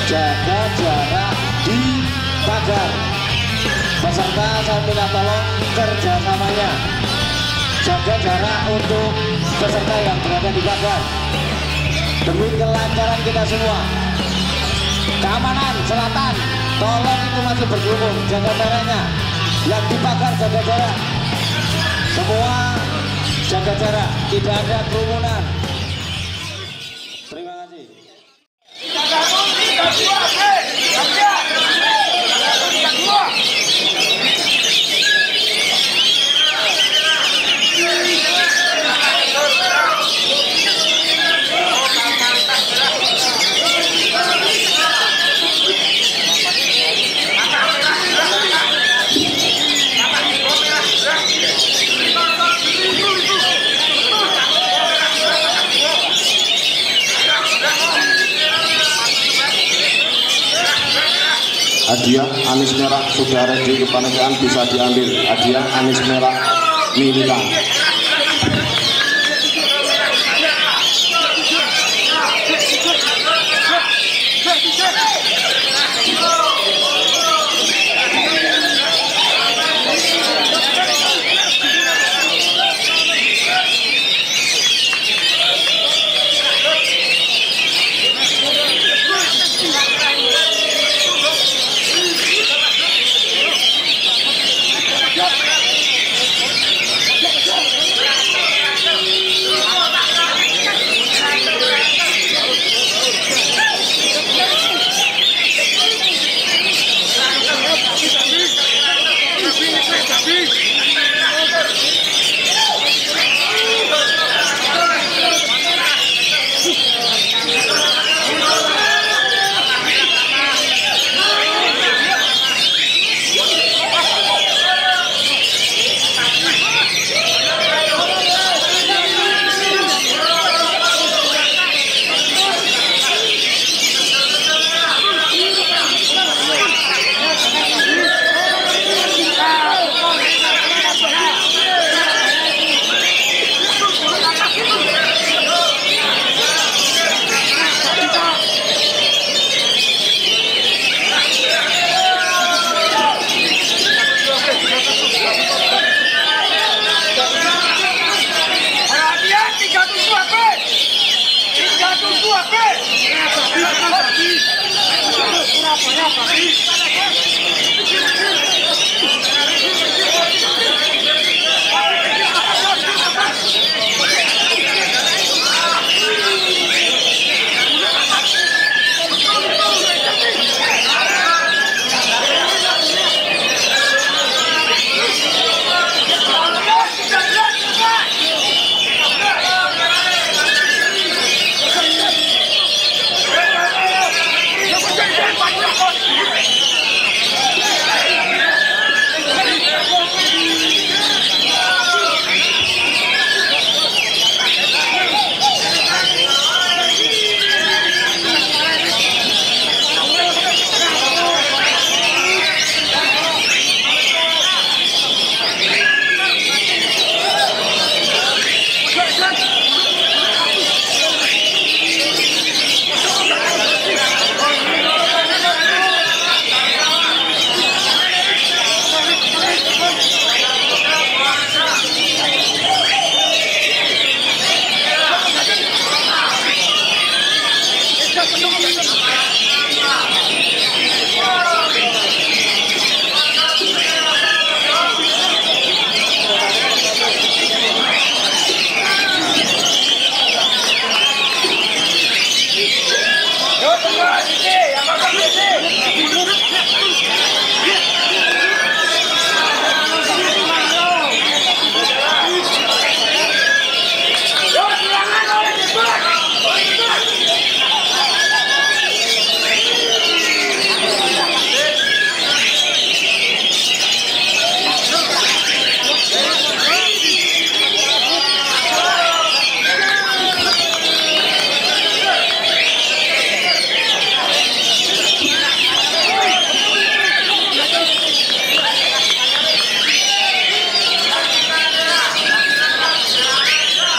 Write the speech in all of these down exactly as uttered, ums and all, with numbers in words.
jaga jarak di pagar. Peserta saya minta tolong kerjasamanya, jaga jarak untuk peserta yang berada di pagar demi kelancaran kita semua. Keamanan selatan, tolong itu masih berkerumun, jaga jaraknya. Yang di pagar jaga jarak, semua jaga jarak, tidak ada kerumunan. Terima kasih. Hadiah anis merah sudah ready, kepanikan bisa diambil. Hadiah anis merah militan.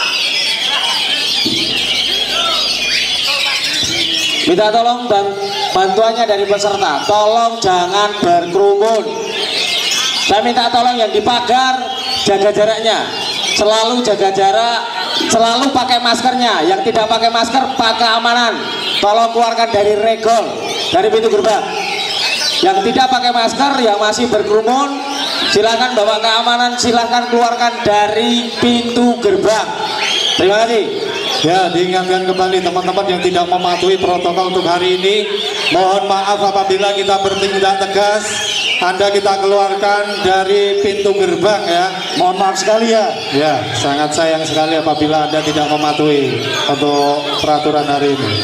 Minta tolong dan bantuannya dari peserta, tolong jangan berkerumun. Saya minta tolong yang di pagar jaga jaraknya, selalu jaga jarak, selalu pakai maskernya. Yang tidak pakai masker pakai amanan, tolong keluarkan dari regol, dari pintu gerbang. Yang tidak pakai masker, yang masih berkerumun, silakan bawa keamanan, silakan keluarkan dari pintu gerbang. Terima kasih. Ya, diingatkan kembali teman-teman yang tidak mematuhi protokol untuk hari ini, mohon maaf apabila kita bertindak tegas. Anda kita keluarkan dari pintu gerbang ya. Mohon maaf sekali ya. Ya, sangat sayang sekali apabila Anda tidak mematuhi untuk peraturan hari ini.